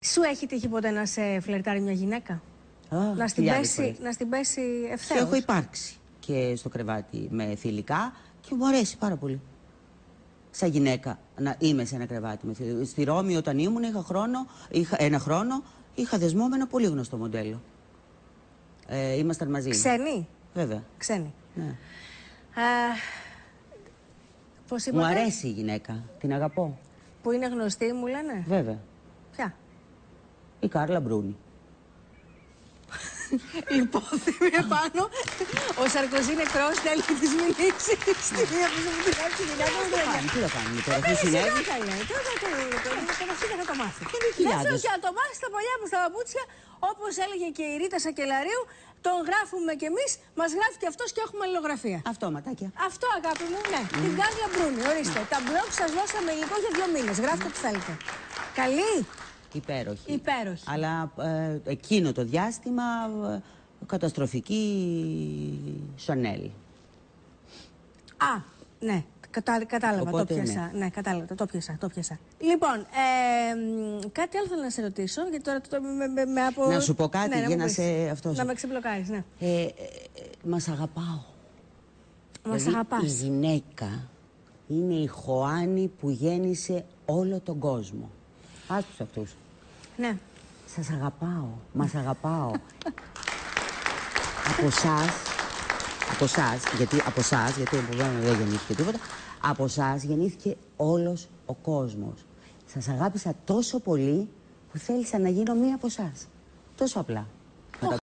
Σου έχει τύχει ποτέ να σε φλερτάρει μια γυναίκα? Να στην πέσει ευθέως? Έχω υπάρξει και στο κρεβάτι με θηλυκά και μου αρέσει πάρα πολύ. Σαν γυναίκα να είμαι σε ένα κρεβάτι με θηλυκά. Στη Ρώμη όταν ήμουν είχα ένα χρόνο, είχα δεσμό με ένα πολύ γνωστό μοντέλο. Ήμασταν μαζί. Ξένοι? Βέβαια. Ξένοι. Ναι. Πώς είπατε? Μου αρέσει η γυναίκα. Την αγαπώ. Που είναι γνωστή, μου λένε. Βέβαια. Ποια? Η Κάρλα Μπρούνι. Υπόθυμη επάνω. Ο Σαρκοζή νεκρός θέλει τις μηνύσεις. Στη μία που σου μου την άψη γυναίκα μου το έκανε. Τι θα κάνουμε τώρα, τι συνέβη? Δεν θα το μάθει. Δεν θέλω και να το μάθει στα παλιά μου στα παπούτσια. Όπως έλεγε και η Ρίτα Σακελαρίου, τον γράφουμε κι εμείς, μας γράφει και αυτός και έχουμε αλληλογραφία. Αυτό, ματάκια. Αυτό, αγάπη μου, ναι. Την Κάρλα Μπρούνι, ορίστε. Τα μπλοκ σας δώσαμε υλικό για 2 μήνες. Γράφτε τι θέλετε. Καλή. Υπέροχη. Υπέροχη. Αλλά εκείνο το διάστημα καταστροφική Chanel. Α, ναι. Κατάλαβα, Οπότε, το πιάσα. Ναι, κατάλαβα, το πιάσα. Λοιπόν, κάτι άλλο θέλω να σε ρωτήσω, γιατί τώρα από... Να σου πω κάτι, ναι, για να σε... Να με ξεμπλοκάρεις, ναι. Μας αγαπάω. Μας δηλαδή, αγαπάς. η γυναίκα είναι η Χωάνη που γέννησε όλο τον κόσμο. Άστους αυτούς. Ναι. Σας αγαπάω, μας αγαπάω. από εσάς, γιατί δεν γεννήθηκε τίποτα, από εσάς γεννήθηκε όλος ο κόσμος. Σας αγάπησα τόσο πολύ που θέλησα να γίνω μία από εσάς. Τόσο απλά.